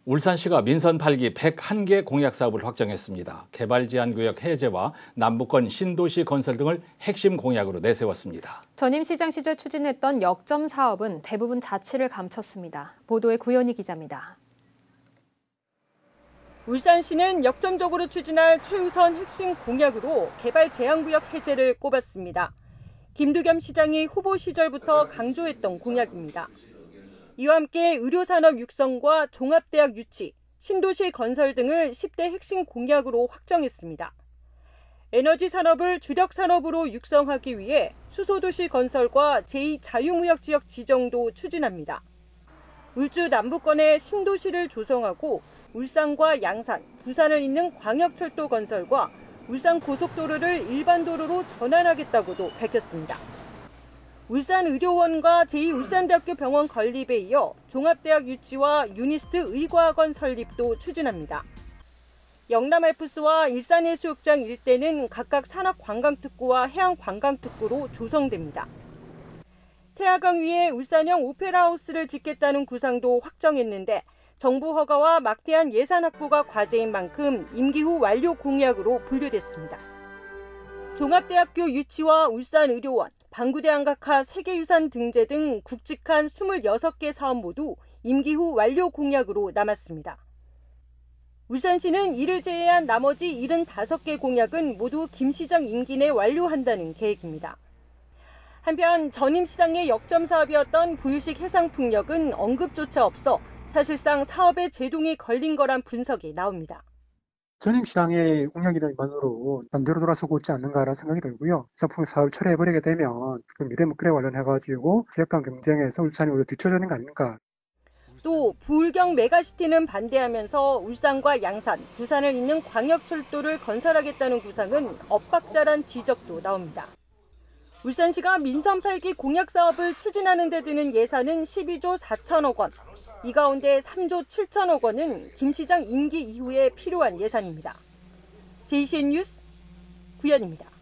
울산시가 민선 8기 101개 공약 사업을 확정했습니다. 개발 제한 구역 해제와 남부권 신도시 건설 등을 핵심 공약으로 내세웠습니다. 전임 시장 시절 추진했던 역점 사업은 대부분 자취를 감췄습니다. 보도에 구현희 기자입니다. 울산시는 역점적으로 추진할 최우선 핵심 공약으로 개발 제한 구역 해제를 꼽았습니다. 김두겸 시장이 후보 시절부터 강조했던 공약입니다. 이와 함께 의료산업 육성과 종합대학 유치, 신도시 건설 등을 10대 핵심 공약으로 확정했습니다. 에너지 산업을 주력 산업으로 육성하기 위해 수소도시 건설과 제2자유무역지역 지정도 추진합니다. 울주 남부권의 신도시를 조성하고 울산과 양산, 부산을 잇는 광역철도 건설과 울산고속도로를 일반도로로 전환하겠다고도 밝혔습니다. 울산의료원과 제2울산대학교 병원 건립에 이어 종합대학 유치와 유니스트 의과학원 설립도 추진합니다. 영남알프스와 일산해수욕장 일대는 각각 산업관광특구와 해양관광특구로 조성됩니다. 태화강 위에 울산형 오페라하우스를 짓겠다는 구상도 확정했는데 정부 허가와 막대한 예산 확보가 과제인 만큼 임기 후 완료 공약으로 분류됐습니다. 종합대학교 유치와 울산의료원, 방구대 안각화 세계유산 등재 등 굵직한 26개 사업 모두 임기 후 완료 공약으로 남았습니다. 울산시는 이를 제외한 나머지 75개 공약은 모두 김 시장 임기 내 완료한다는 계획입니다. 한편 전임 시장의 역점 사업이었던 부유식 해상풍력은 언급조차 없어 사실상 사업에 제동이 걸린 거란 분석이 나옵니다. 전임 시장의 공약이만으로 반대로 돌아서고 있지 않는가라는 생각이 들고요. 해상풍력 사업을 철회해버리게 되면 미래 목표에 관련해가지고 지역 간 경쟁에서 울산이 오히려 뒤처지는 거 아닙니까? 또 부울경 메가시티는 반대하면서 울산과 양산, 부산을 잇는 광역철도를 건설하겠다는 구상은 엇박자란 지적도 나옵니다. 울산시가 민선 8기 공약 사업을 추진하는 데 드는 예산은 12조 4천억 원. 이 가운데 3조 7천억 원은 김 시장 임기 이후에 필요한 예산입니다. JCN 뉴스 구현입니다.